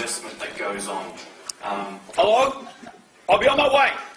investment that goes on. Hello? I'll be on my way.